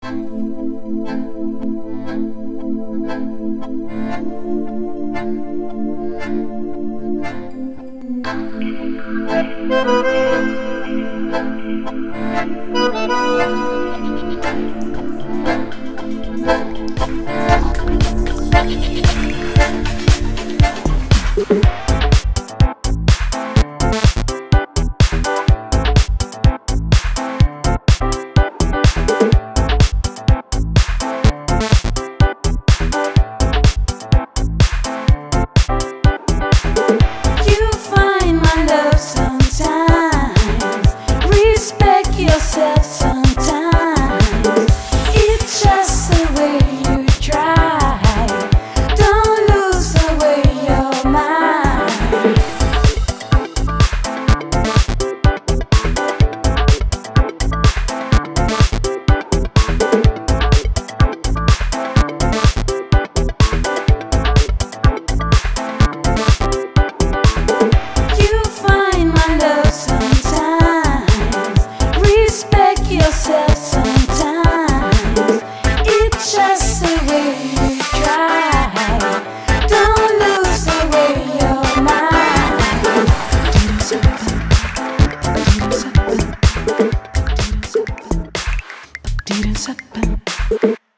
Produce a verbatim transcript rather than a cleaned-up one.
Yourself sometimes. It's just the way you try. Don't lose the way your mind. You find my love sometimes. Respect yourself sometimes. It's just the way you try. Don't lose the way your mind. Didn't happen.